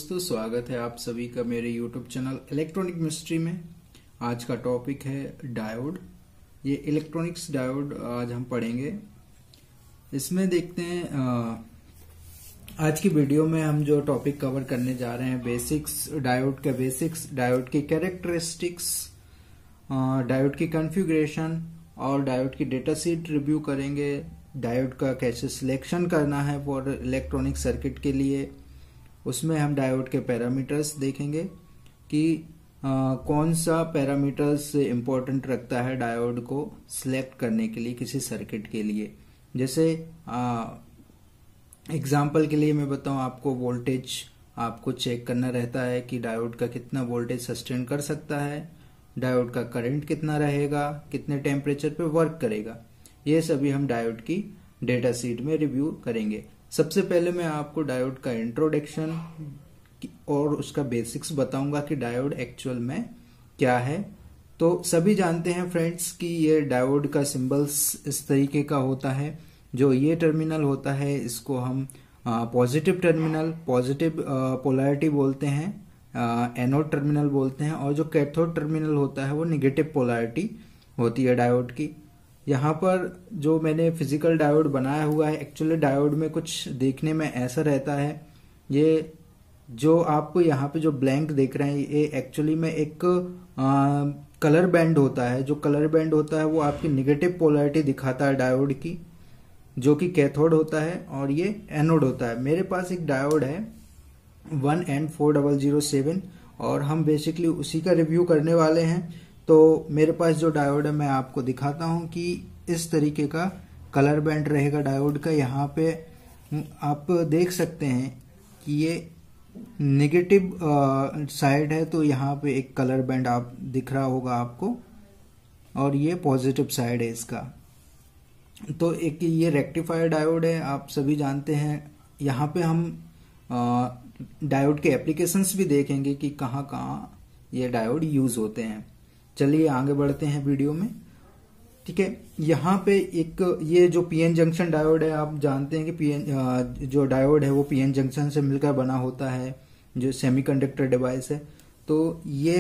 दोस्तों, स्वागत है आप सभी का मेरे YouTube चैनल इलेक्ट्रॉनिक मिस्ट्री में। आज का टॉपिक है डायोड। ये इलेक्ट्रॉनिक्स डायोड आज हम पढ़ेंगे। इसमें देखते हैं आज की वीडियो में हम जो टॉपिक कवर करने जा रहे हैं बेसिक्स डायोड की कैरेक्टरिस्टिक्स, डायोड की कॉन्फ़िगरेशन और डायोड की डेटा शीट रिव्यू करेंगे। डायोड का कैसे सिलेक्शन करना है फॉर इलेक्ट्रॉनिक सर्किट के लिए, उसमें हम डायोड के पैरामीटर्स देखेंगे कि कौन सा पैरामीटर्स इम्पोर्टेंट रखता है डायोड को सिलेक्ट करने के लिए किसी सर्किट के लिए। जैसे एग्जांपल के लिए मैं बताऊं आपको, वोल्टेज आपको चेक करना रहता है कि डायोड का कितना वोल्टेज सस्टेन कर सकता है, डायोड का करंट कितना रहेगा, कितने टेम्परेचर पे वर्क करेगा। ये सभी हम डायोड की डेटा शीट में रिव्यू करेंगे। सबसे पहले मैं आपको डायोड का इंट्रोडक्शन और उसका बेसिक्स बताऊंगा कि डायोड एक्चुअल में क्या है। तो सभी जानते हैं फ्रेंड्स कि ये डायोड का सिंबल्स इस तरीके का होता है। जो ये टर्मिनल होता है इसको हम पॉजिटिव टर्मिनल, पॉजिटिव पोलैरिटी बोलते हैं, एनोड टर्मिनल बोलते हैं, और जो कैथोड टर्मिनल होता है वो निगेटिव पोलैरिटी होती है डायोड की। यहाँ पर जो मैंने फिजिकल डायोड बनाया हुआ है, एक्चुअली डायोड में कुछ देखने में ऐसा रहता है। ये जो आपको यहाँ पे जो ब्लैंक देख रहे हैं ये एक्चुअली में एक कलर बैंड होता है। जो कलर बैंड होता है वो आपकी निगेटिव पोलैरिटी दिखाता है डायोड की, जो कि कैथोड होता है, और ये एनोड होता है। मेरे पास एक डायोड है 1N4007 और हम बेसिकली उसी का रिव्यू करने वाले हैं। तो मेरे पास जो डायोड है मैं आपको दिखाता हूं कि इस तरीके का कलर बैंड रहेगा डायोड का। यहाँ पे आप देख सकते हैं कि ये नेगेटिव साइड है, तो यहाँ पे एक कलर बैंड आप दिख रहा होगा आपको, और ये पॉजिटिव साइड है इसका। तो एक ये रेक्टिफायर डायोड है, आप सभी जानते हैं। यहाँ पे हम डायोड के एप्लीकेशंस भी देखेंगे कि कहाँ कहाँ ये डायोड यूज होते हैं। चलिए आगे बढ़ते हैं वीडियो में। ठीक है, यहाँ पे एक ये जो पीएन जंक्शन डायोड है, आप जानते हैं कि पीएन जो डायोड है वो पीएन जंक्शन से मिलकर बना होता है, जो सेमीकंडक्टर डिवाइस है। तो ये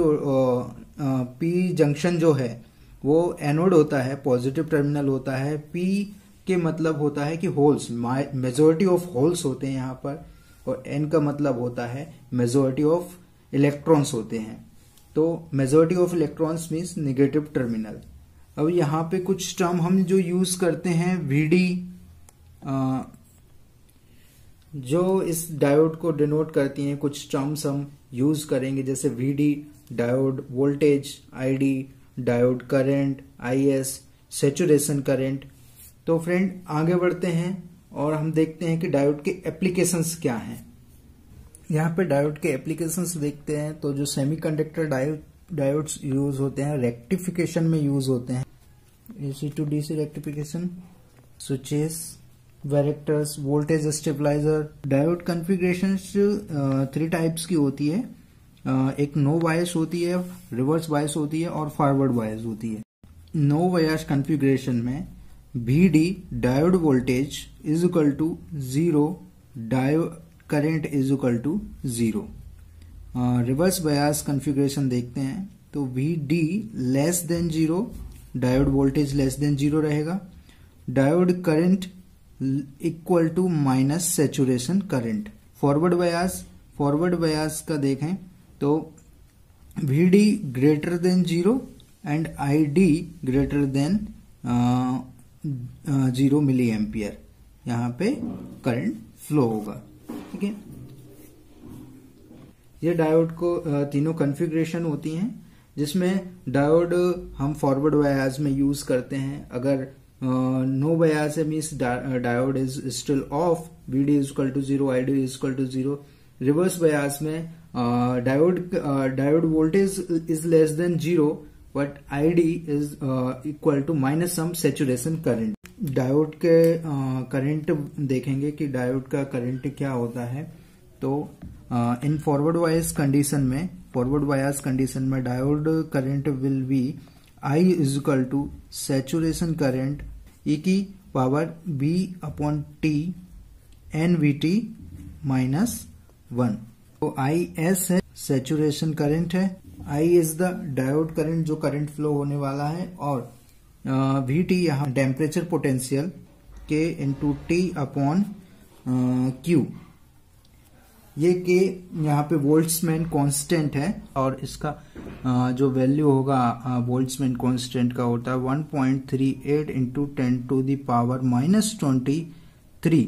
पी जंक्शन जो है वो एनोड होता है, पॉजिटिव टर्मिनल होता है। पी के मतलब होता है कि होल्स, मेजोरिटी ऑफ होल्स होते हैं यहाँ पर, और एन का मतलब होता है मेजोरिटी ऑफ इलेक्ट्रॉन्स होते हैं। तो majority of electrons means negative terminal. अब यहाँ पे कुछ टर्म हम जो यूज करते हैं, वीडी जो इस डायोड को डिनोट करती हैं, कुछ टर्म्स हम यूज करेंगे, जैसे VD diode voltage, ID diode current, IS saturation current. तो फ्रेंड आगे बढ़ते हैं और हम देखते हैं कि डायोड के एप्लीकेशंस क्या हैं। यहाँ पे डायोड के एप्लीकेशंस देखते हैं तो जो सेमीकंडक्टर डायोड्स यूज होते हैं रेक्टिफिकेशन में यूज होते हैं, AC to DC rectification, switches, varactors, voltage stabiliser. Diode configurations 3 types की होती है। एक नो बायस होती है, रिवर्स बायस होती है और फॉरवर्ड बायस होती है। नो बायस कॉन्फ़िगरेशन में VD diode voltage is equal to 0, diode current is equal to 0। Reverse bias configuration देखते हैं तो VD less than 0, diode voltage less than 0 रहेगा, diode current equal to minus saturation current. Forward bias का देखें तो VD greater than 0 and ID greater than 0 milli ampere, यहाँ पे current flow होगा। ठीक है, ये डायोड को तीनों कॉन्फ़िगरेशन होती हैं, जिसमें डायोड हम फॉरवर्ड बायस में यूज करते हैं। अगर नो बायस है means diode is still off, VD is equal to 0, ID is equal to 0। Reverse bias में diode voltage is less than 0 but ID is equal to minus some saturation current. Diode के current देखेंगे कि diode का current क्या होता है। तो इन फॉरवर्ड बायस कंडीशन में diode current will be I is equal to saturation current e की power B upon T NVT -1। तो IS है सैचुरेशन करंट है, I is the diode current जो करंट फ्लो होने वाला है, और VT यहाँ temperature potential K into T upon Q। ये K यहाँ पे बोल्ट्जमैन कांस्टेंट है, और इसका जो वैल्यू होगा बोल्ट्जमैन कांस्टेंट का होता है 1.38 into 10 to the power -23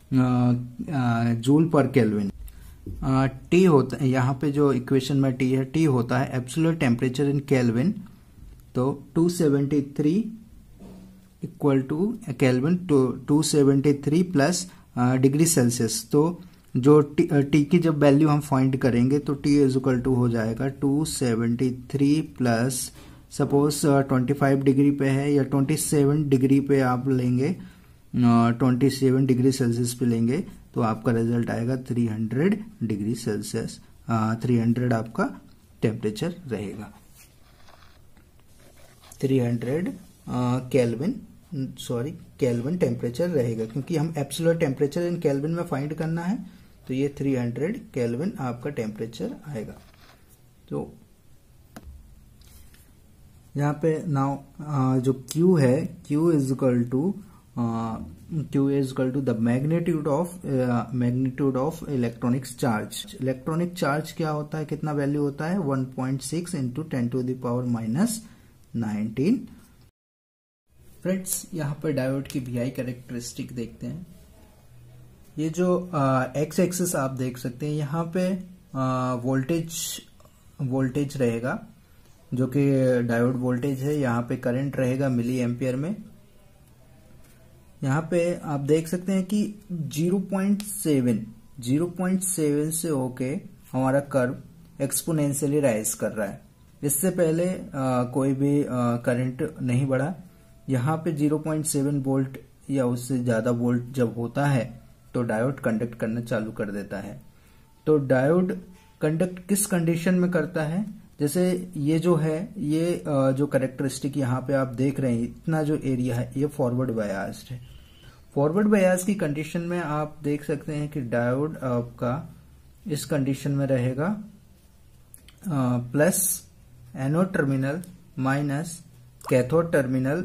joule पर केल्विन। T होता है यहाँ पे जो इक्वेशन में T है, T होता है एब्सोल्यूट टेम्परेचर इन केल्विन, तो 273 equal to kelvin 273 plus degree Celsius. तो जो T की जब वैल्यू हम फाइंड करेंगे तो T इज इक्वल टू हो जाएगा 273 प्लस सपोज 25 डिग्री पे है या 27 डिग्री पे आप लेंगे, 27 डिग्री सेल्सियस पे लेंगे तो आपका रिजल्ट आएगा 300 डिग्री सेल्सियस। 300 आपका टेम्परेचर रहेगा, 300 केल्विन टेम्परेचर रहेगा, क्योंकि हम एब्सोल्यूट टेम्परेचर इन केल्विन में फाइंड करना है, तो ये 300 केल्विन आपका टेम्परेचर आएगा। तो यहाँ पे नाउ जो Q है, Q is equal to the magnitude of electronics charge. Electronic charge क्या होता है, कितना वैल्यू होता है 1.6 into 10 to the power -19। Friends, यहाँ पर डायोड की VI कैरेक्टरिस्टिक देखते हैं। ये जो एक्स एक्सिस आप देख सकते हैं, यहाँ पे वोल्टेज रहेगा जो कि डायोड वोल्टेज है, यहाँ पे करंट रहेगा मिली एम्पियर में। यहाँ पे आप देख सकते हैं कि 0.7 से होके हमारा कर्व एक्सपोनेंशियली राइज कर रहा है। इससे पहले कोई भी करंट नहीं बढ़ा। यहाँ पे 0.7 वोल्ट या उससे ज्यादा वोल्ट जब होता है तो डायोड कंडक्ट करना चालू कर देता है। तो डायोड कंडक्ट किस कंडीशन में करता है, जैसे ये जो है, ये जो कैरेक्टरिस्टिक यहाँ पे आप देख रहे हैं, इतना जो एरिया है ये फॉरवर्ड बायस्ड है। फॉरवर्ड बायस की कंडीशन में आप देख सकते हैं कि डायोड आपका इस कंडीशन में रहेगा plus anode terminal minus cathode terminal.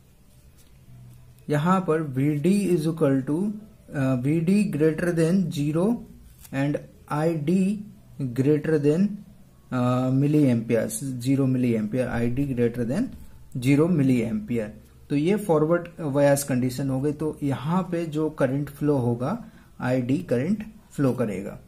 यहां पर VD is equal to VD greater than 0 and ID greater than milli ampere, 0 milli ampere, ID greater than 0 milli ampere. तो ये फॉरवर्ड बायस कंडीशन हो गई। तो यहां पे जो करंट फ्लो होगा ID करंट फ्लो करेगा।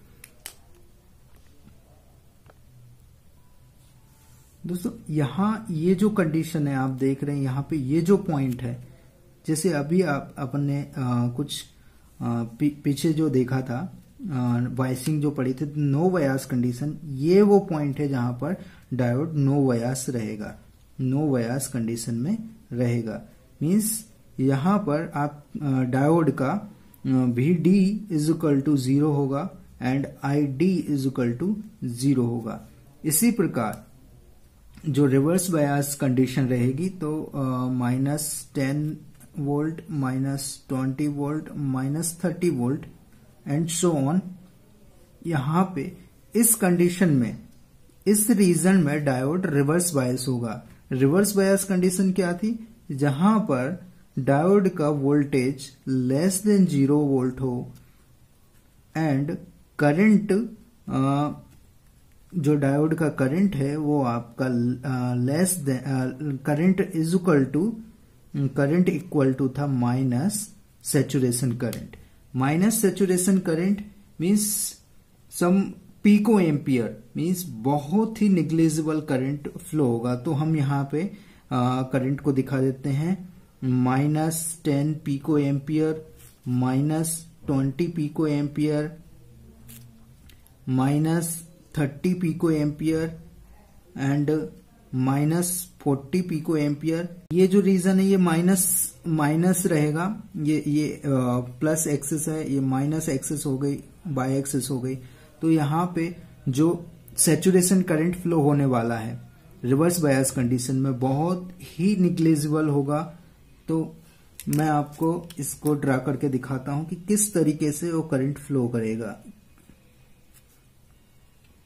दोस्तों, यहां ये जो कंडीशन है आप देख रहे हैं, यहां पे ये जो पॉइंट है, जैसे अभी अपन ने कुछ पीछे जो देखा था वाइसिंग जो पड़ी थी, नो बायस कंडीशन, ये वो पॉइंट है जहां पर डायोड नो बायस रहेगा, नो बायस कंडीशन में रहेगा। मींस यहां पर आप डायोड का VD इज इक्वल टू 0 होगा and ID is equal to 0 होगा। इसी प्रकार जो रिवर्स बायस कंडीशन रहेगी तो -10 volt, -20 volt, -30 volt and so on. यहां पे इस कंडीशन में, इस रीजन में डायोड रिवर्स बायस होगा। रिवर्स बायस कंडीशन क्या थी, जहां पर डायोड का वोल्टेज लेस देन 0 वोल्ट हो एंड करंट, जो डायोड का करंट है वो आपका less than, current is equal to, current equal to था minus saturation current. Minus saturation current means some pico ampere, means बहुत ही निग्लिजिबल करंट फ्लो होगा। तो हम यहाँ पे करंट को दिखा देते हैं, -10 pico ampere, -20 pico ampere, -30 pico ampere and -40 pico ampere. ये जो रीजन है ये माइनस रहेगा, ये प्लस एक्सिस है, ये माइनस एक्सिस हो गई, बाय एक्सिस हो गई। तो यहाँ पे जो सैचुरेशन करंट फ्लो होने वाला है रिवर्स बायस कंडीशन में बहुत ही निग्लिजिबल होगा। तो मैं आपको इसको ड्रा करके दिखाता हूं कि किस तरीके से वो करंट फ्लो करेगा।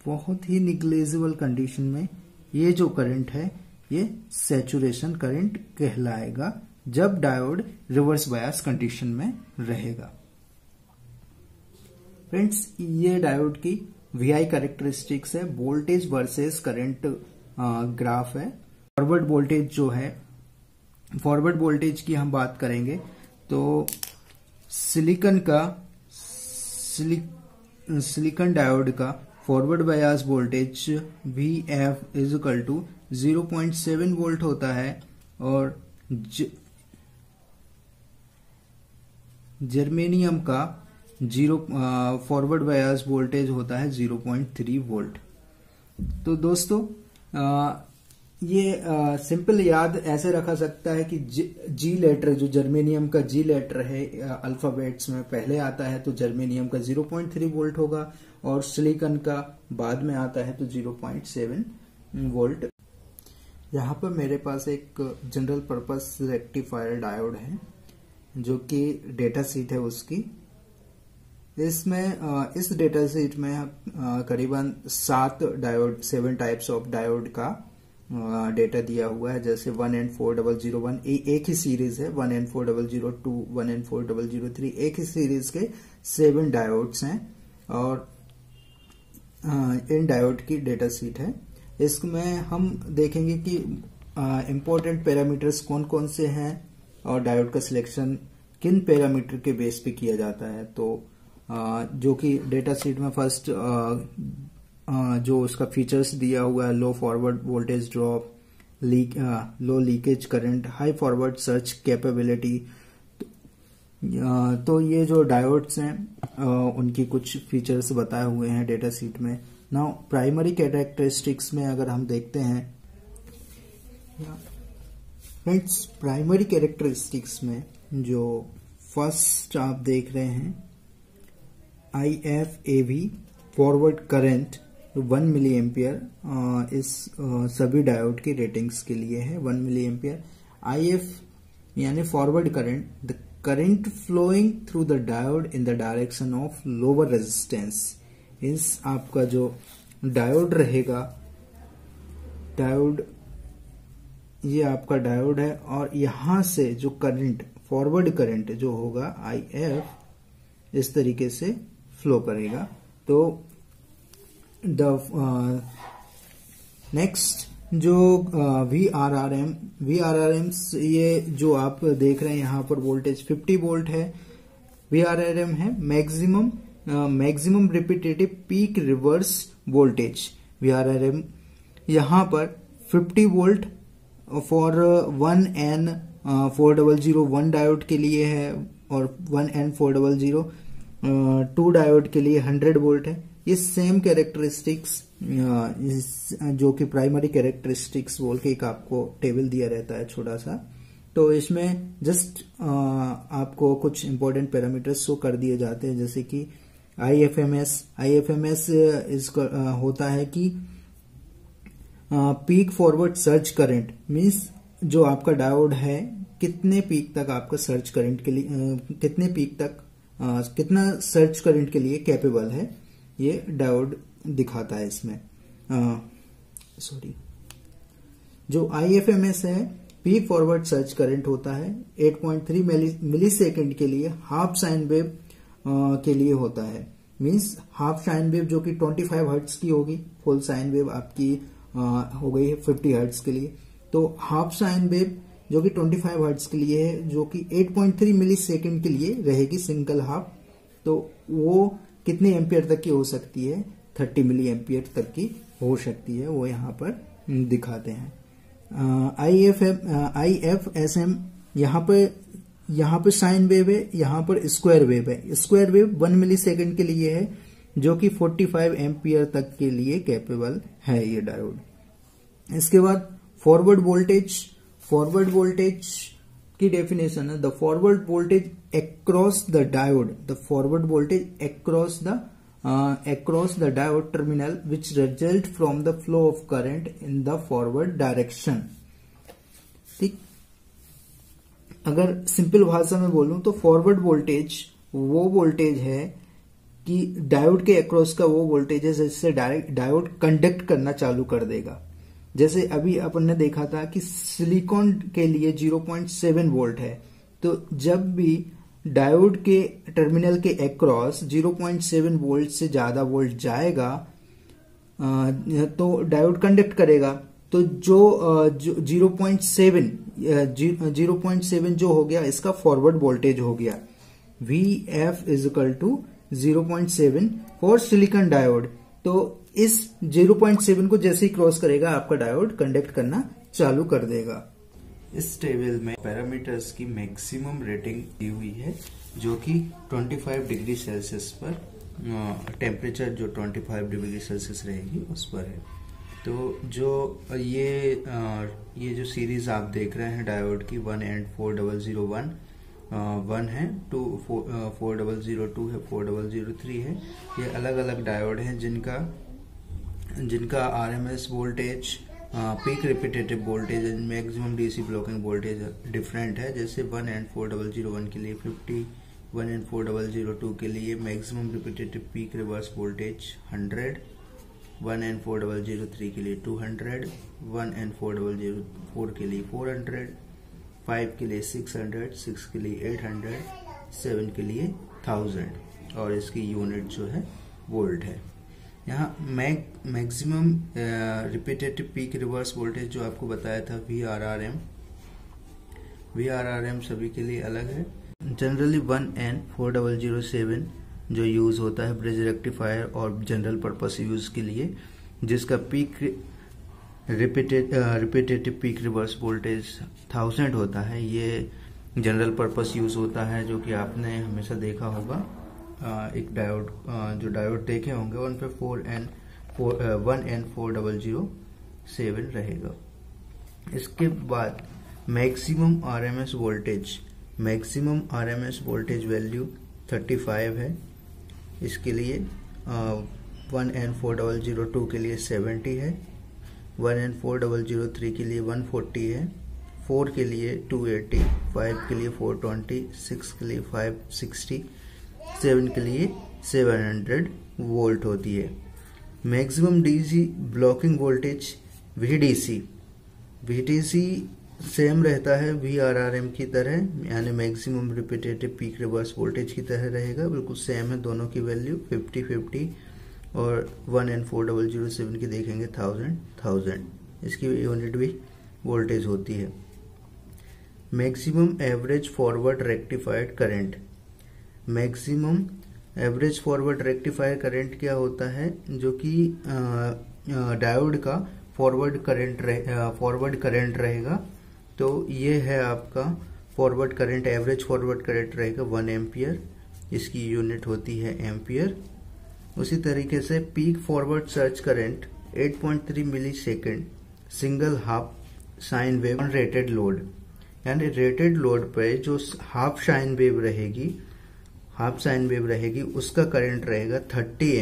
बहुत ही निग्लेजिबल कंडीशन में ये जो करंट है ये सैचुरेशन करंट कहलाएगा जब डायोड रिवर्स बायस कंडीशन में रहेगा। फ्रेंड्स, ये डायोड की VI कैरेक्टरिस्टिक्स है, वोल्टेज वर्सेस करंट ग्राफ है। फॉरवर्ड वोल्टेज जो है, फॉरवर्ड वोल्टेज की हम बात करेंगे तो सिलिकॉन डायोड का forward bias voltage VF is equal to 0.7 volt होता है और जर्मेनियम का फॉरवर्ड बायस वोल्टेज होता है 0.3 वोल्ट। तो दोस्तों ये सिंपल याद ऐसे रखा सकता है कि जी लेटर, जो जर्मेनियम का जी लेटर है अल्फाबेट्स में पहले आता है तो जर्मेनियम का 0.3 वोल्ट होगा और सिलिकॉन का बाद में आता है तो 0.7 वोल्ट। यहाँ पर मेरे पास एक जनरल पर्पस रेक्टिफायर डायोड है जो कि डेटा शीट है उसकी। इसमें इस डेटा शीट में करीबन 7 टाइप्स ऑफ डायोड का डेटा दिया हुआ है, जैसे 1N4001 एक ही सीरीज है, 1N4002, 1N4003 एक ही सीरीज के 7 डायोड्स हैं और इन डायोड की डेटा शीट है। इसमें हम देखेंगे कि इंपॉर्टेंट पैरामीटर्स कौन कौन से हैं और डायोड का सिलेक्शन किन पैरामीटर के बेस पे किया जाता है। तो जो कि डेटा शीट में फर्स्ट जो उसका फीचर्स दिया हुआ है, low forward voltage drop, low leakage current, high forward surge capability. तो ये जो डायोड्स हैं उनकी कुछ फीचर्स बताए हुए हैं डेटा शीट में। नाउ प्राइमरी कैरेक्टरिस्टिक्स में अगर हम देखते हैं फ्रेंड्स, प्राइमरी कैरेक्टरिस्टिक्स में जो फर्स्ट आप देख रहे हैं IFAV forward current 1 milli ampere इस सभी डायोड की रेटिंग्स के लिए है 1 मिली एम्पियर। IF यानी forward current, the current flowing through the diode in the direction of lower resistance. इस आपका जो डायोड रहेगा, डायोड ये आपका डायोड है और यहां से जो करंट, फॉरवर्ड करंट जो होगा IF इस तरीके से फ्लो करेगा। तो नेक्स्ट जो VRRM ये जो आप देख रहे हैं यहाँ पर वोल्टेज 50 वोल्ट है। VRRM है maximum repetitive peak reverse voltage. VRRM यहाँ पर 50 वोल्ट फॉर 1N4001 डायोड के लिए है और 1N4002 डायोड के लिए 100 वोल्ट है। ये सेम कैरेक्टरिस्टिक्स जो कि प्राइमरी कैरेक्टरिस्टिक्स बोल के एक आपको टेबल दिया रहता है छोटा सा, तो इसमें जस्ट आपको कुछ इंपॉर्टेंट पैरामीटर्स शो कर दिए जाते हैं, जैसे कि IFMS होता है कि peak forward surge current, means जो आपका डायोड है कितने पीक तक आपका सर्च करंट के लिए कितना सर्च करंट के लिए कैपेबल है, ये डायोड दिखाता है इसमें। जो IFMS है, पीक फॉरवर्ड सर्च करंट होता है 8.3 मिली सेकेंड के लिए, हाफ साइन वेव के लिए होता है। मीन्स हाफ साइन वेव जो कि 25 हर्ट्ज की होगी, फुल साइन वेव आपकी हो गई है 50 हर्ट्ज के लिए। तो हाफ साइन वेव जो कि 25 हर्ट्ज के लिए है, जो कि 8.3 मिली सेकेंड के लिए रहेगी सिंगल हाफ, तो वो कितने एम्पियर तक की हो सकती है, 30 मिली एम्पियर तक की हो सकती है, वो यहाँ पर दिखाते हैं। IFSM यहाँ पे साइन वेव है, यहाँ पर स्क्वायर वेव है। स्क्वायर वेव 1 मिली सेकेंड के लिए है, जो कि 45 एम्पियर तक के लिए कैपेबल है ये डायोड। इसके बाद फॉरवर्ड वोल्टेज की डेफिनेशन है, the forward voltage across the diode, the forward voltage across the diode terminal which result from the flow of current in the forward direction. ठीक, अगर सिंपल भाषा में बोलूं तो फॉरवर्ड वोल्टेज वो वोल्टेज है कि डायोड के अक्रॉस का वो वोल्टेज है जिससे डायोड कंडक्ट करना चालू कर देगा। जैसे अभी अपन ने देखा था कि सिलिकॉन के लिए 0.7 वोल्ट है, तो जब भी डायोड के टर्मिनल के अक्रॉस 0.7 वोल्ट से ज्यादा वोल्ट जाएगा तो डायोड कंडक्ट करेगा। तो जो 0.7 जो हो गया इसका फॉरवर्ड वोल्टेज हो गया, Vf is equal to 0.7 for silicon diode. तो इस 0.7 को जैसे ही क्रॉस करेगा आपका डायोड कंडक्ट करना चालू कर देगा। इस टेबल में पैरामीटर्स की मैक्सिमम रेटिंग दी हुई है, जो कि 25 डिग्री सेल्सियस पर टेम्परेचर जो 25 डिग्री सेल्सियस रहेगी उस पर है। तो जो ये जो सीरीज आप देख रहे हैं डायोड की 1 and 4001 1 है, 4002 है, 4003 है। ये अलग अलग डायोड हैं जिनका RMS voltage, peak repetitive voltage, maximum DC blocking voltage different है। जैसे 1 and 4001 के लिए 50, 1 and 4002 के लिए maximum repetitive peak reverse voltage 100, 1 and 4003 के लिए 200, 1 and 4004 के लिए 400, 5 के लिए 600, 6 के लिए 800, 7 के लिए 1000 और इसकी यूनिट जो है वोल्ट है। यहाँ maximum repetitive peak reverse voltage जो आपको बताया था VRRM सभी के लिए अलग है। जनरली 1 and 4007 जो यूज होता है ब्रिज रेक्टिफायर और जनरल पर्पस यूज के लिए, जिसका peak repetitive peak reverse voltage 1000 होता है, ये जनरल पर्पस यूज होता है, जो कि आपने हमेशा देखा होगा। एक डायोड जो डायोड देखे होंगे उन पे 1 and 4007 रहेगा। इसके बाद मैक्सिमम RMS वोल्टेज वैल्यू 35 है। इसके लिए 1 and 4002 के लिए 70 है, 1 and 4003 के लिए 140 है, 4 के लिए 280, 5 के लिए 420, 6 के लिए 560, 7 के लिए 700 वोल्ट होती है। Maximum DC blocking voltage VDC same रहता है VRRM की तरह, यानी maximum repetitive peak reverse voltage की तरह रहेगा, बिल्कुल सेम है दोनों की वैल्यू 50-50। और 1 and 4007 की देखेंगे 1000, इसकी यूनिट भी वोल्टेज होती है। Maximum average forward rectified current, maximum average forward rectifier current क्या होता है, जो कि डायोड का फॉरवर्ड करंट रहेगा। तो ये है आपका forward current, average forward current रहेगा 1 एम्पियर, इसकी यूनिट होती है एम्पियर। उसी तरीके से peak forward surge current 8.3 milli second single half sine wave on rated load, यानी रेटेड लोड पे जो हाफ साइन वेव रहेगी उसका करंट रहेगा 30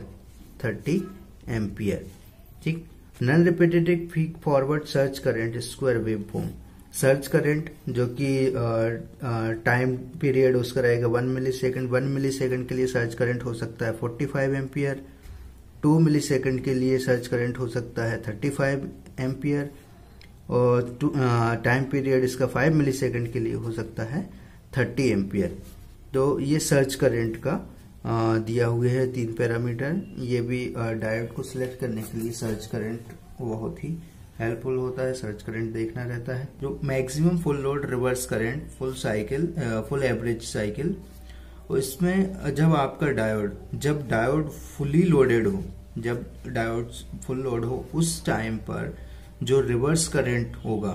एम्पियर। ठीक। Non repetitive peak forward surge current square wave form, surge current जो कि time period उसका रहेगा 1 मिलीसेकंड के लिए सर्ज करंट हो सकता है 45 एम्पियर, 2 मिलीसेकंड के लिए सर्ज करंट हो सकता है 35 एम्पियर, और टाइम पीरियड इसका 5 मिलीसेकंड के लिए हो सकता है 30 एम्पियर। तो ये सर्च करंट का दिया हुए है 3 पैरामीटर। ये भी डायोड को सिलेक्ट करने के लिए सर्च करंट बहुत ही हेल्पफुल होता है, सर्च करंट देखना रहता है। जो maximum full load reverse current full average cycle, इसमें जब डायोड फुली लोडेड हो, जब डायोड फुल लोड हो, उस टाइम पर जो रिवर्स करंट होगा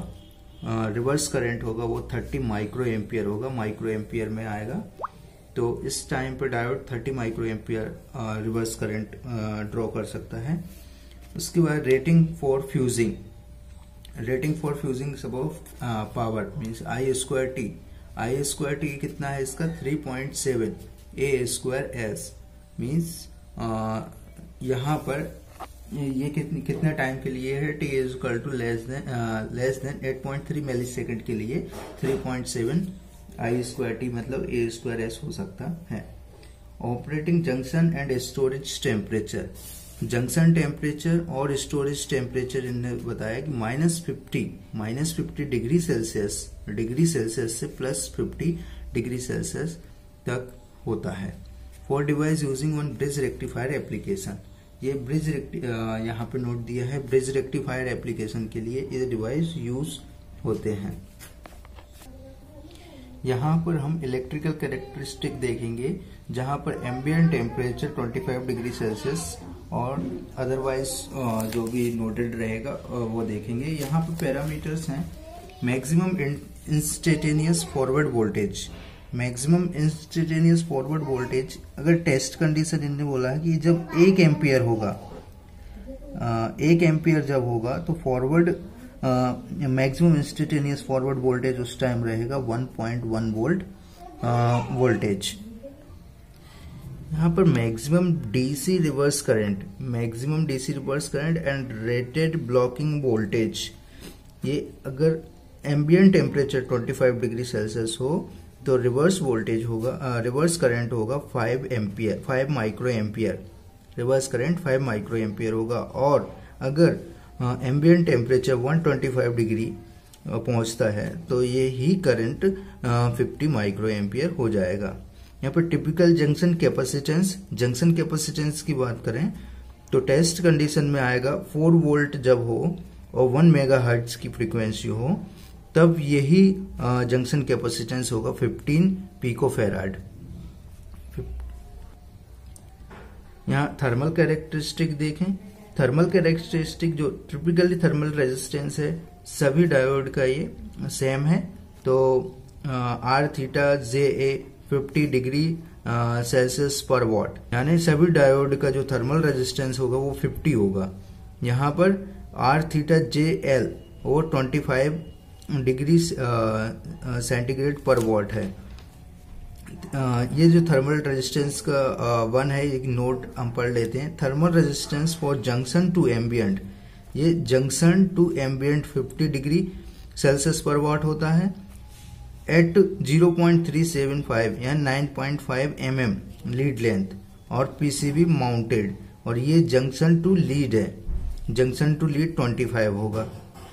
वो 30 माइक्रो एम्पियर होगा, माइक्रो एम्पियर में आएगा। तो इस टाइम पर diode 30 micro ampere reverse current draw कर सकता है। उसके बाद rating for fusing sub power means I square T कितना है इसका 3.7 A²S मीन्स यहाँ पर ये कितने टाइम के लिए है, T is equal to less than 8.3 milli second के लिए 3.7 I² T मतलब A² S हो सकता है। Operating junction and storage temperature. Junction temperature और स्टोरेज टेम्परेचर इन्होंने बताया कि -50 डिग्री सेल्सियस से +50 डिग्री सेल्सियस तक होता है। For device using one bridge rectifier application, ये ब्रिज यहाँ पे नोट दिया है, ब्रिज रेक्टिफायर एप्लीकेशन के लिए ये डिवाइस यूज होते हैं। यहाँ पर हम इलेक्ट्रिकल कैरेक्टरिस्टिक देखेंगे, जहाँ पर एम्बिएंट टेम्परेचर 25 डिग्री सेल्सियस और अदरवाइज जो भी नोटेड रहेगा वो देखेंगे। यहाँ पर पैरामीटर्स हैं, maximum instantaneous forward voltage. Maximum instantaneous forward voltage अगर टेस्ट कंडीशन इन्होंने बोला है कि जब 1 एम्पियर होगा, 1 एम्पियर जब होगा तो forward maximum instantaneous forward voltage उस टाइम रहेगा 1.1 वोल्ट वोल्टेज। यहाँ पर maximum DC reverse current and rated blocking voltage, ये अगर एम्बिएंट टेम्परेचर 25 डिग्री सेल्सियस हो तो रिवर्स वोल्टेज होगा, रिवर्स करंट होगा 5 micro ampere, reverse current 5 micro ampere होगा। और अगर एम्बिएंट टेम्परेचर 125 डिग्री पहुंचता है तो ये ही करंट 50 माइक्रो एम्पियर हो जाएगा। यहाँ पर टिपिकल जंक्शन कैपेसिटेंस की बात करें तो टेस्ट कंडीशन में आएगा 4 वोल्ट जब हो और 1 मेगाहर्ट्ज की फ्रीक्वेंसी हो तब यही जंक्शन कैपेसिटेंस होगा 15 पिकोफैराड। यहाँ थर्मल कैरेक्टरिस्टिक देखें, थर्मल कैरेक्टरिस्टिक जो टिपिकली थर्मल रेजिस्टेंस है सभी डायोड का ये सेम है। तो R theta J A 50 degree Celsius पर वॉट, यानी सभी डायोड का जो थर्मल रेजिस्टेंस होगा वो 50 होगा। यहाँ पर आर थीटा जे एल वो 25 डिग्री सेंटीग्रेड पर वॉट है। ये जो थर्मल रेजिस्टेंस का 1 है, एक नोट हम पढ़ लेते हैं। Thermal resistance for junction to ambient, ये junction to ambient 50 degree Celsius पर वॉट होता है एट 0.375 या 9.5 mm लीड लेंथ और पीसीबी माउंटेड, और ये जंक्शन टू लीड है, जंक्शन टू लीड 25 होगा।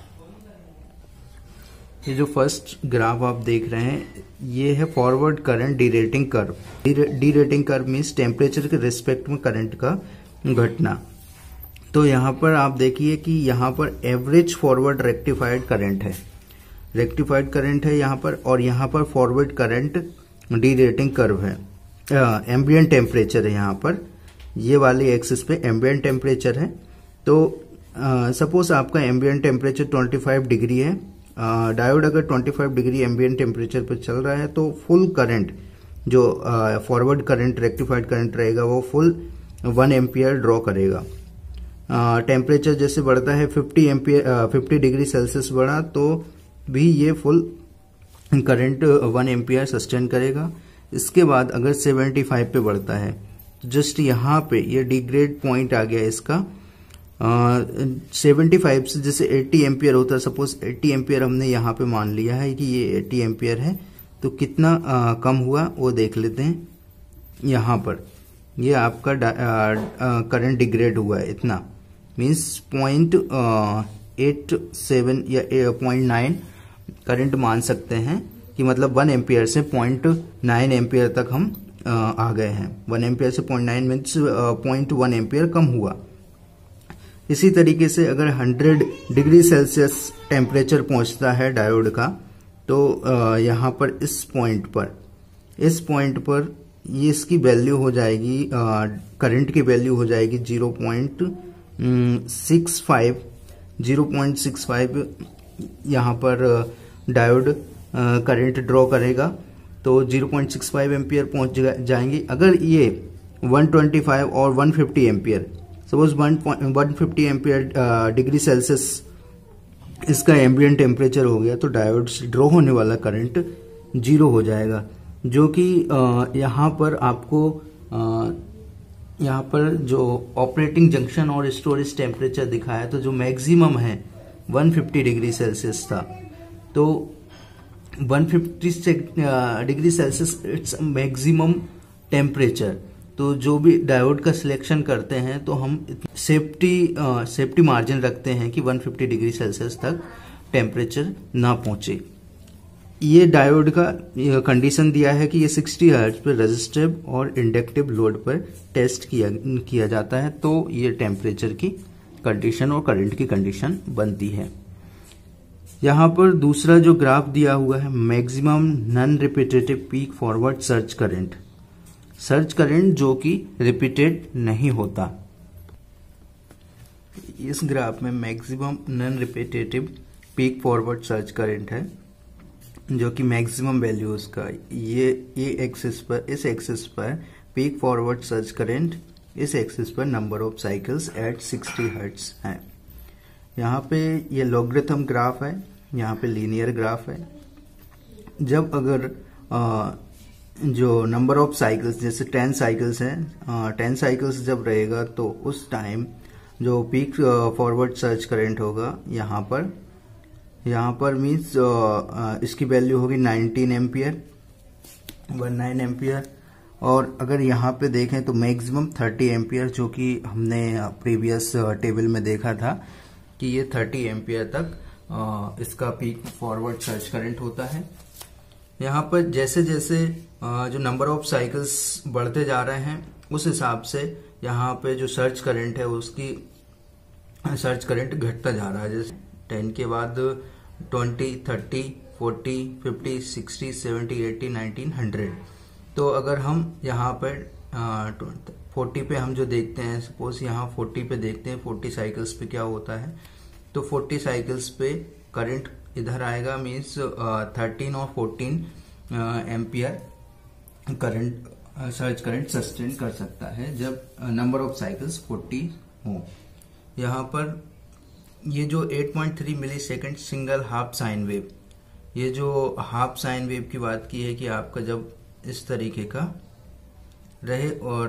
ये जो फर्स्ट ग्राफ आप देख रहे हैं ये है forward current derating curve. Derating curve means temperature के रिस्पेक्ट में करंट का घटना। तो यहाँ पर आप देखिए कि यहाँ पर एवरेज फॉरवर्ड रेक्टिफाइड करंट है, यहाँ पर, और यहाँ पर फॉरवर्ड करंट डीरेटिंग कर्व है। एम्बिएंट टेम्परेचर है, यहाँ पर ये वाली एक्सिस पे एम्बिएंट टेम्परेचर है। तो सपोज आपका एम्बिएंट टेम्परेचर 25 डिग्री है, डायोड अगर 25 डिग्री एम्बिएंट टेम्परेचर पर चल रहा है तो फुल करंट जो फॉरवर्ड करंट रेक्टिफाइड करंट रहेगा वो फुल 1 एम्पियर ड्रॉ करेगा। टेम्परेचर जैसे बढ़ता है 50 डिग्री सेल्सियस बढ़ा तो भी ये फुल करंट 1 एम्पियर सस्टेन करेगा। इसके बाद अगर 75 पे बढ़ता है तो जस्ट यहाँ पे ये डिग्रेड पॉइंट आ गया इसका। 75 से जैसे 80 एम्पियर होता है, सपोज 80 एम्पियर हमने यहाँ पे मान लिया है कि ये 80 एम्पियर है, तो कितना कम हुआ वो देख लेते हैं। यहाँ पर ये आपका करंट डिग्रेड हुआ है इतना, मीन्स 0.87 या 0.9 करंट मान सकते हैं कि मतलब 1 एम्पियर से 0.9 एम्पियर तक हम आ गए हैं। 1 एम्पियर से 0.9 मीन्स 0.1 एम्पियर कम हुआ। इसी तरीके से अगर 100 डिग्री सेल्सियस टेम्परेचर पहुंचता है डायोड का तो यहाँ पर इस पॉइंट पर ये इसकी वैल्यू हो जाएगी, करंट की वैल्यू हो जाएगी 0.65 यहाँ पर डायोड करंट ड्रॉ करेगा तो 0.65 एम्पियर पहुंच जाएंगे। अगर ये 125 और 150 ampere, suppose 150 ampere degree Celsius इसका एम्बिएंट टेम्परेचर हो गया तो डायोड से ड्रॉ होने वाला करंट 0 हो जाएगा, जो कि यहाँ पर आपको यहाँ पर जो ऑपरेटिंग जंक्शन और स्टोरेज टेम्परेचर दिखाया तो जो मैक्सिमम है 150 डिग्री सेल्सियस था। तो 150 degree Celsius it's maximum temperature, तो जो भी डायोड का सिलेक्शन करते हैं तो हम सेफ्टी मार्जिन रखते हैं कि 150 डिग्री सेल्सियस तक टेम्परेचर ना पहुंचे। ये डायोड का कंडीशन दिया है कि ये 60 हर्ट्ज पर रेजिस्टिव और इंडक्टिव लोड पर टेस्ट किया जाता है, तो ये टेम्परेचर की कंडीशन और करंट की कंडीशन बनती है। यहाँ पर दूसरा जो ग्राफ दिया हुआ है, maximum non repetitive peak forward surge current जो कि रिपीटेड नहीं होता। इस ग्राफ में maximum non repetitive peak forward surge current है, जो कि मैक्सिमम वैल्यू उसका ये एक्सिस पर, इस एक्सिस पर पीक फॉरवर्ड सर्ज करंट, इस एक्सिस पर number of cycles at 60 hertz है। यहाँ पे ये लॉगरिथम ग्राफ है, यहाँ पे लीनियर ग्राफ है। जब अगर जो नंबर ऑफ साइकिल्स जैसे 10 साइकिल्स हैं, 10 साइकिल्स जब रहेगा तो उस टाइम जो पीक फॉरवर्ड सर्ज करंट होगा यहाँ पर मीन्स इसकी वैल्यू होगी 19 एम्पियर, 19 एम्पियर। और अगर यहाँ पे देखें तो मैक्सिमम 30 एम्पियर, जो कि हमने प्रीवियस टेबल में देखा था कि ये 30 एम्पियर तक इसका पीक फॉरवर्ड सर्ज करंट होता है। यहाँ पर जैसे जैसे जो नंबर ऑफ साइकिल्स बढ़ते जा रहे हैं उस हिसाब से यहाँ पे जो सर्ज करंट है उसकी सर्ज करंट घटता जा रहा है। जैसे 10 के बाद 20, 30, 40, 50, 60, 70, 80, 90, 100। तो अगर हम यहाँ पर 40 पे हम जो देखते हैं, सपोज यहाँ 40 पे देखते हैं 40 साइकिल्स पे क्या होता है, तो 40 साइकिल्स पे करंट इधर आएगा, मीन्स 13 और 14 ampere current surge current sustain कर सकता है जब नंबर ऑफ साइकिल्स 40 हो। यहाँ पर ये जो 8.3 मिली second single half sine wave, ये जो हाफ साइन वेव की बात की है कि आपका जब इस तरीके का रहे और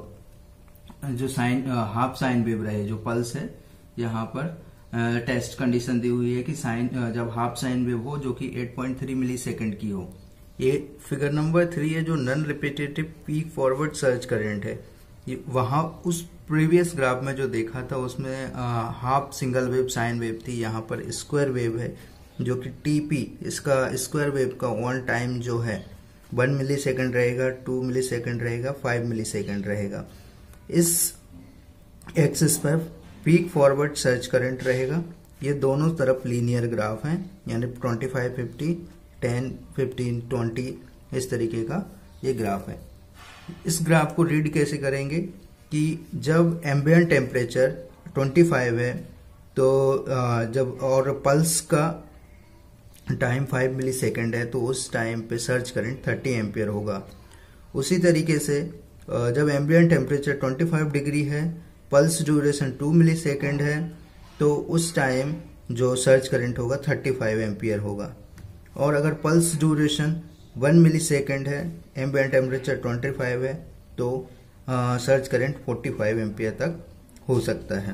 जो हाफ साइन वेव रहे, जो पल्स है, यहाँ पर टेस्ट कंडीशन दी हुई है कि जब हाफ साइन वेव हो जो कि 8.3 मिली सेकेंड की हो। ये फिगर नंबर 3 है जो non repetitive peak forward surge current है। ये वहां उस प्रीवियस ग्राफ में जो देखा था उसमें half single wave sine wave थी, यहाँ पर स्क्वायर वेव है जो कि टीपी, इसका स्क्वायर वेव का ऑन टाइम जो है 1 मिली सेकेंड रहेगा, 2 मिली सेकेंड रहेगा, 5 मिली सेकेंड रहेगा। इस एक्सिस पर पीक फॉरवर्ड सर्ज करंट रहेगा। ये दोनों तरफ लीनियर ग्राफ हैं, यानी 25, 50, 10, 15, 20 इस तरीके का ये ग्राफ है। इस ग्राफ को रीड कैसे करेंगे कि जब एम्बिएंट टेम्परेचर 25 है तो जब और पल्स का टाइम 5 मिली सेकेंड है तो उस टाइम पे सर्ज करंट 30 एम्पियर होगा। उसी तरीके से जब एम्बिएंट टेम्परेचर 25 डिग्री है, पल्स ड्यूरेशन 2 मिली सेकेंड है, तो उस टाइम जो सर्ज करंट होगा 35 एम्पियर होगा। और अगर पल्स ड्यूरेशन 1 मिली सेकेंड है, एम्बिएंट टेम्परेचर 25 है, तो सर्ज करंट 45 एम्पियर तक हो सकता है।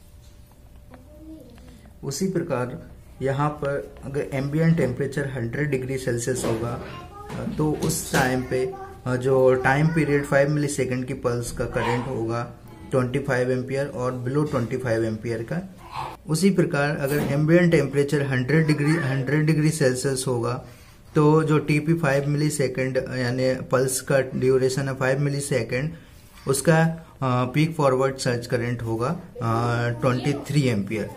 उसी प्रकार यहाँ पर अगर एम्बिएंट टेम्परेचर 100 डिग्री सेल्सियस होगा तो उस टाइम पे जो टाइम पीरियड 5 मिली सेकेंड की पल्स का करंट होगा 25 एम्पियर और बिलो 25 एम्पियर का। उसी प्रकार अगर एम्बिएंट टेम्परेचर 100 डिग्री सेल्सियस होगा तो जो टीपी 5 मिली सेकेंड यानी पल्स का ड्यूरेशन है 5 मिली सेकेंड, उसका पीक फॉरवर्ड सर्ज करंट होगा 23 एम्पियर।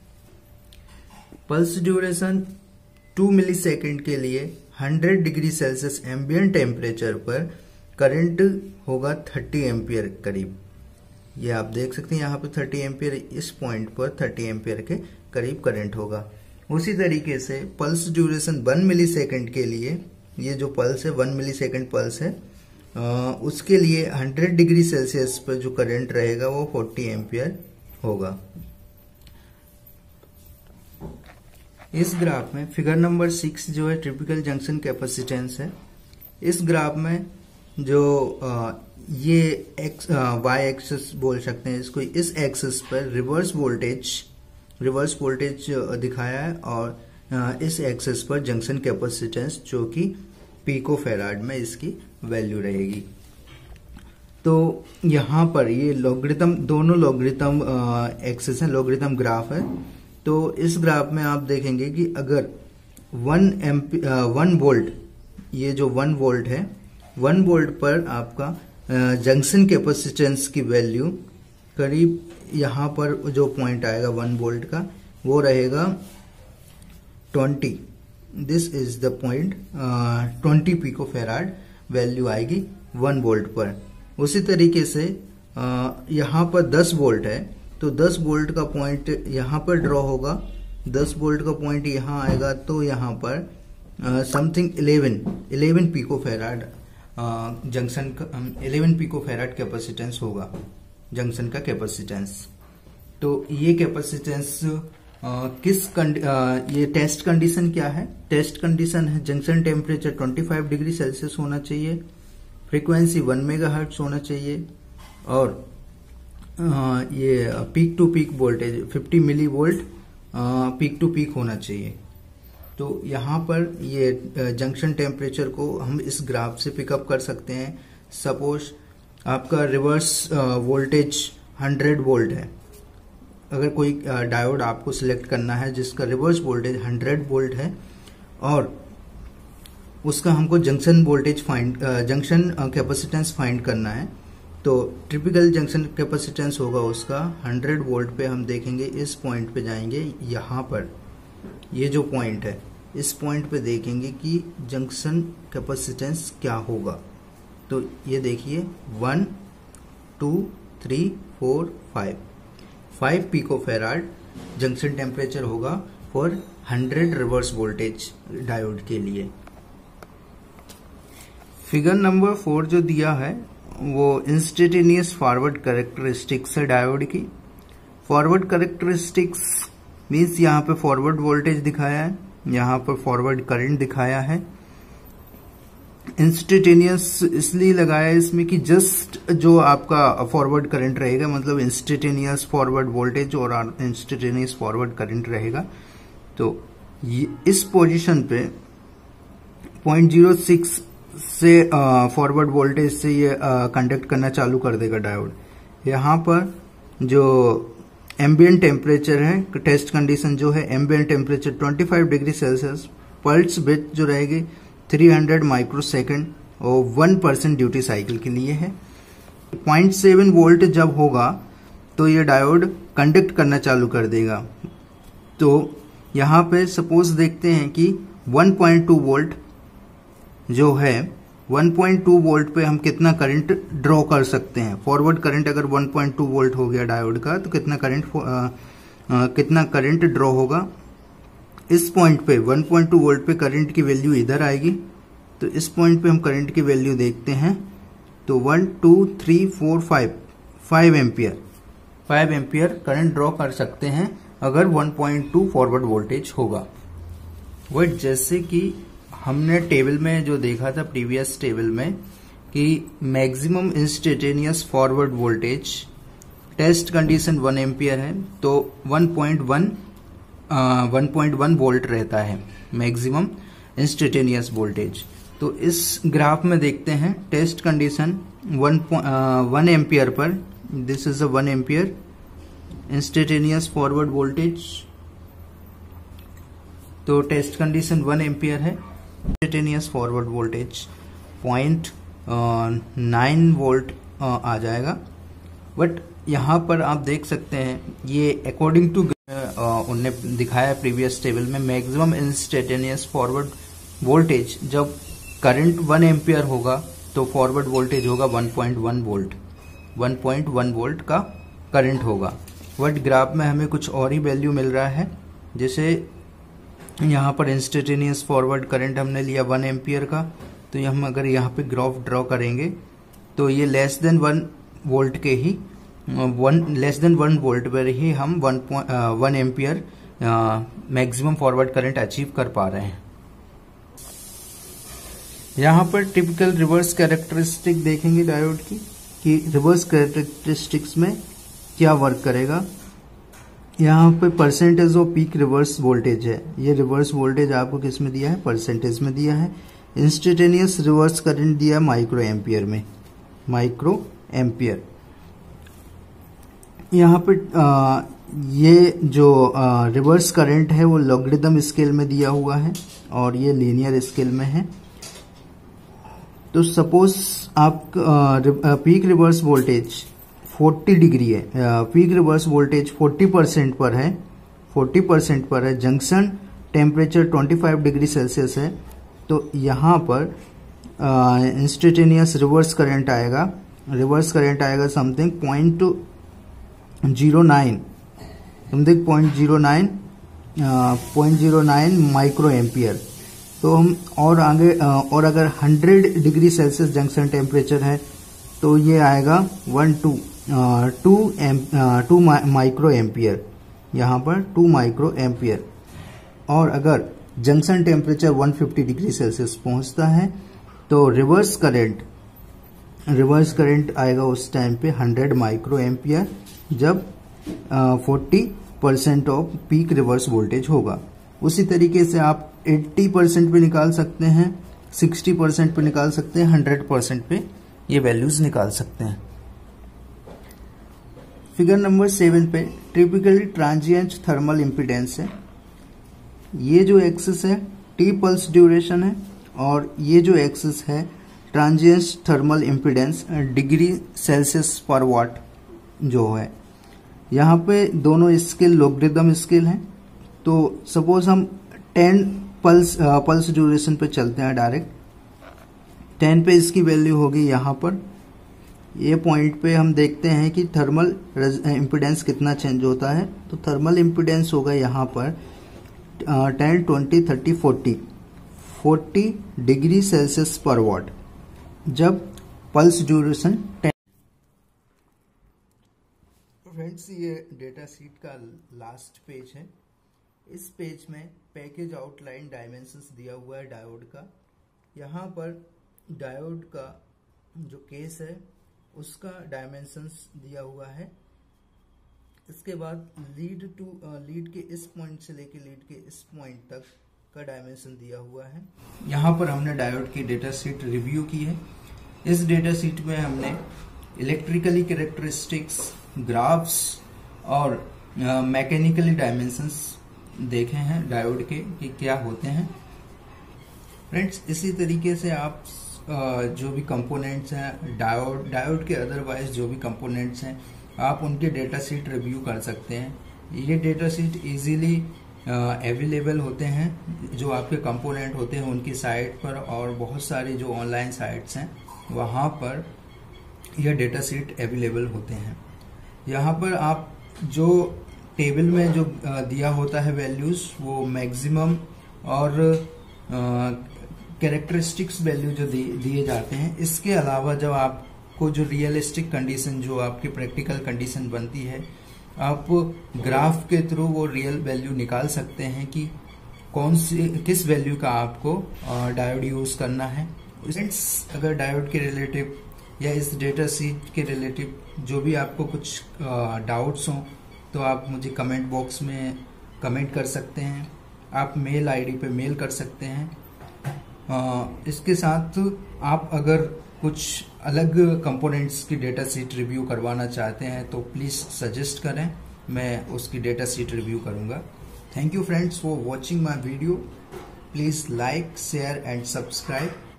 पल्स ड्यूरेशन 2 मिली सेकेंड के लिए 100 डिग्री सेल्सियस एम्बिएंट टेम्परेचर पर करंट होगा 30 एम्पियर करीब। ये आप देख सकते हैं यहाँ पे 30 एम्पियर, इस पॉइंट पर 30 एम्पियर के करीब करंट होगा। उसी तरीके से पल्स ड्यूरेशन 1 मिली सेकेंड के लिए, ये जो पल्स है 1 मिली सेकेंड पल्स है, उसके लिए 100 डिग्री सेल्सियस पर जो करंट रहेगा वो 40 एम्पियर होगा। इस ग्राफ में फिगर नंबर 6 जो है टिपिकल जंक्शन कैपेसिटेंस है। इस ग्राफ में जो ये वाई एक्सिस बोल सकते हैं इसको, इस एक्सिस पर रिवर्स वोल्टेज दिखाया है और इस एक्सिस पर जंक्शन कैपेसिटेंस जो कि पिको फैराड में इसकी वैल्यू रहेगी। तो यहाँ पर ये लॉगरिथम, दोनों लॉगरिथम एक्सिस है, लॉगरिथम ग्राफ है। तो इस ग्राफ में आप देखेंगे कि अगर 1 वोल्ट, ये जो 1 वोल्ट है, 1 वोल्ट पर आपका जंक्शन कैपेसिटेंस की वैल्यू करीब यहाँ पर जो पॉइंट आएगा 1 वोल्ट का वो रहेगा 20। This is the point, 20 picofarad value आएगी 1 वोल्ट पर। उसी तरीके से यहाँ पर 10 वोल्ट है, तो 10 वोल्ट का पॉइंट यहाँ पर ड्रॉ होगा, 10 वोल्ट का पॉइंट यहाँ आएगा, तो यहाँ पर समथिंग 11 पिको फैराड जंक्शन का 11 पिको फैराड कैपेसिटेंस होगा, जंक्शन का कैपेसिटेंस। तो ये कैपेसिटेंस ये टेस्ट कंडीशन क्या है? टेस्ट कंडीशन है जंक्शन टेम्परेचर 25 डिग्री सेल्सियस होना चाहिए, फ्रीक्वेंसी 1 मेगाहर्ट्ज होना चाहिए, और ये peak to peak voltage 50 millivolt peak to peak होना चाहिए। तो यहाँ पर ये जंक्शन टेम्परेचर को हम इस ग्राफ से पिकअप कर सकते हैं। सपोज आपका रिवर्स वोल्टेज 100 वोल्ट है, अगर कोई डायोड आपको सिलेक्ट करना है जिसका रिवर्स वोल्टेज 100 वोल्ट है और उसका हमको junction voltage junction capacitance find करना है, तो टिपिकल जंक्शन कैपेसिटेंस होगा उसका 100 वोल्ट पे। हम देखेंगे इस पॉइंट पे जाएंगे, यहाँ पर ये जो पॉइंट है इस पॉइंट पे देखेंगे कि जंक्शन कैपेसिटेंस क्या होगा। तो ये देखिए 1 2 3 4 5 पिको फैराड जंक्शन टेम्परेचर होगा फॉर 100 रिवर्स वोल्टेज डायोड के लिए। फिगर नंबर 4 जो दिया है वो इंस्टेंटेनियस फॉरवर्ड कैरेक्टरिस्टिक्स है डायोड की। फॉरवर्ड कैरेक्टरिस्टिक्स मीन्स यहाँ पे फॉरवर्ड वोल्टेज दिखाया है, यहाँ पर फॉरवर्ड करंट दिखाया है। इंस्टेंटेनियस इसलिए लगाया है इसमें कि जस्ट जो आपका फॉरवर्ड करंट रहेगा, मतलब इंस्टेंटेनियस फॉरवर्ड वोल्टेज और इंस्टेंटेनियस फॉरवर्ड करंट रहेगा। तो इस पोजीशन पे 0.06 से फॉरवर्ड वोल्टेज से ये कंडक्ट करना चालू कर देगा डायोड। यहाँ पर जो एम्बिएंट टेम्परेचर है, टेस्ट कंडीशन जो है ambient temperature 25 degree Celsius, pulse width जो रहेगी 300 माइक्रोसेकंड और 1% ड्यूटी साइकिल के लिए है। 0.7 वोल्ट जब होगा तो ये डायोड कंडक्ट करना चालू कर देगा। तो यहाँ पे सपोज देखते हैं कि 1.2 वोल्ट जो है, 1.2 वोल्ट पे हम कितना करंट ड्रॉ कर सकते हैं। फॉरवर्ड करंट अगर 1.2 वोल्ट हो गया डायोड का तो कितना करंट ड्रॉ होगा। इस पॉइंट पे 1.2 वोल्ट पे करंट की वैल्यू इधर आएगी, तो इस पॉइंट पे हम करंट की वैल्यू देखते हैं तो 1 2 3 4 5 एम्पियर करंट ड्रॉ कर सकते हैं अगर 1.2 फॉरवर्ड वोल्टेज होगा। बट जैसे कि हमने टेबल में जो देखा था प्रीवियस टेबल में कि maximum instantaneous forward voltage test condition 1 ampere है, तो 1.1 वोल्ट रहता है मैक्सिमम इंस्टेंटेनियस वोल्टेज। तो इस ग्राफ में देखते हैं टेस्ट कंडीशन 1 एम्पियर पर, this is a 1 ampere instantaneous forward voltage. तो टेस्ट कंडीशन 1 एम्पियर है, इंस्टेंटेनियस फॉरवर्ड वोल्टेज 0.9 वोल्ट आ जाएगा। बट यहाँ पर आप देख सकते हैं ये अकॉर्डिंग टू उनने दिखाया प्रीवियस टेबल में मैक्सिमम इंस्टेंटेनियस फॉरवर्ड वोल्टेज जब करंट 1 एम्पियर होगा तो फॉरवर्ड वोल्टेज होगा 1.1 वोल्ट, 1.1 वोल्ट का करंट होगा। बट ग्राफ में हमें कुछ और ही वैल्यू मिल रहा है, जैसे यहाँ पर इंस्टेंटेनियस फॉरवर्ड करंट हमने लिया 1 एम्पियर का, तो हम अगर यहाँ पे ग्राफ ड्रॉ करेंगे तो ये लेस देन 1 वोल्ट के ही लेस देन 1 वोल्ट पर ही हम 1 ampere maximum forward current achieve कर पा रहे हैं। यहाँ पर टिपिकल रिवर्स कैरेक्टरिस्टिक देखेंगे डायोड की कि रिवर्स कैरेक्टरिस्टिक्स में क्या वर्क करेगा। यहाँ पे percentage of peak reverse voltage है, ये रिवर्स वोल्टेज आपको किस में दिया है, परसेंटेज में दिया है। इंस्टेंटेनियस रिवर्स करंट दिया माइक्रो एम्पियर में, माइक्रो एम्पियर। यहाँ पे ये जो रिवर्स करंट है वो लॉगरिदम स्केल में दिया हुआ है और ये लीनियर स्केल में है। तो सपोज आप पीक रिवर्स वोल्टेज 40 डिग्री है, पीक रिवर्स वोल्टेज 40% पर है, 40% पर है, जंक्शन टेम्परेचर 25 डिग्री सेल्सियस है, तो यहाँ पर इंस्टेंटेनियस रिवर्स करंट आएगा, समथिंग 0.09 माइक्रो एम्पियर। तो हम और आगे और अगर 100 डिग्री सेल्सियस जंक्शन टेम्परेचर है तो ये आएगा 2 माइक्रो एम्पियर, यहाँ पर 2 माइक्रो एम्पियर। और अगर जंक्शन टेम्परेचर 150 डिग्री सेल्सियस पहुंचता है तो रिवर्स करंट आएगा उस टाइम पे 100 माइक्रो एम्पियर, जब 40% ऑफ पीक रिवर्स वोल्टेज होगा। उसी तरीके से आप 80% पे निकाल सकते हैं, 60% पे निकाल सकते हैं, 100% पे ये वैल्यूज निकाल सकते हैं। फिगर नंबर 7 पे टिपिकली ट्रांजिएंट थर्मल इम्पीडेंस है। ये जो एक्सिस है टी पल्स ड्यूरेशन है और ये जो एक्सिस है transient thermal impedance degree Celsius पर वाट जो है। यहाँ पे दोनों स्केल लॉगरिदम स्केल हैं। तो सपोज हम 10 पल्स ड्यूरेशन पे चलते हैं, डायरेक्ट 10 पे इसकी वैल्यू होगी यहाँ पर। ये पॉइंट पे हम देखते हैं कि थर्मल इम्पीडेंस कितना चेंज होता है। तो थर्मल इम्पीडेंस होगा यहाँ पर 10, 20, 30, 40 डिग्री सेल्सियस पर वाट, जब पल्स ड्यूरेशन 10। फ्रेंड्स, ये डेटा शीट का लास्ट पेज है। इस पेज में पैकेज आउटलाइन डायमेंशंस दिया हुआ है डायोड का। यहाँ पर डायोड का जो केस है उसका डायमेंशंस दिया हुआ है। इसके बाद लीड के इस पॉइंट से लेके लीड के इस पॉइंट तक का डायमेंशन दिया हुआ है। यहाँ पर हमने डायोड की डेटा शीट रिव्यू की है। इस डेटा शीट में हमने इलेक्ट्रिकली कैरेक्टरिस्टिक्स, ग्राफ्स और मैकेनिकली डायमेंशंस देखे हैं डायोड के कि क्या होते हैं। फ्रेंड्स, इसी तरीके से आप जो भी कंपोनेंट्स हैं डायोड के अदरवाइज जो भी कंपोनेंट्स हैं आप उनके डेटा शीट रिव्यू कर सकते हैं। ये डेटा शीट इजीली अवेलेबल होते हैं जो आपके कंपोनेंट होते हैं उनकी साइट पर, और बहुत सारी जो ऑनलाइन साइट्स हैं वहाँ पर यह डेटा शीट अवेलेबल होते हैं। यहाँ पर आप जो टेबल में जो दिया होता है वैल्यूज वो मैक्सिमम और कैरेक्टरिस्टिक्स वैल्यू जो दिए जाते हैं। इसके अलावा जब आपको जो रियलिस्टिक कंडीशन, जो आपकी प्रैक्टिकल कंडीशन बनती है, आप ग्राफ के थ्रू वो रियल वैल्यू निकाल सकते हैं कि किस वैल्यू का आपको डायोड यूज करना है। अगर डायोड के रिलेटिव या इस डेटा शीट के रिलेटिव जो भी आपको कुछ डाउट्स हों तो आप मुझे कमेंट बॉक्स में कमेंट कर सकते हैं। आप मेल आईडी पे मेल कर सकते हैं। इसके साथ आप अगर कुछ अलग कंपोनेंट्स की डेटा शीट रिव्यू करवाना चाहते हैं तो प्लीज़ सजेस्ट करें, मैं उसकी डेटा शीट रिव्यू करूंगा। Thank you friends for watching my video. Please like, share and subscribe.